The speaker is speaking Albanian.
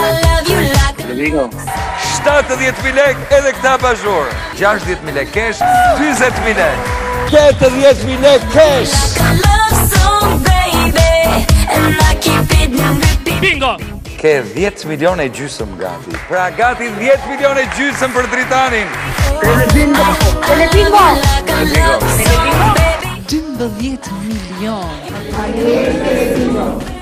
Televigo. 70.000 lek edhe këta bashorë. 60.000 lek kesh, 40.000 lek. 80.000 lek kesh. Bingo! Ke 10 milion e gjysëm gati. Pra gati 10 milion e gjysëm për dritanin. Televigo. Televigo. 12 milion. Televigo.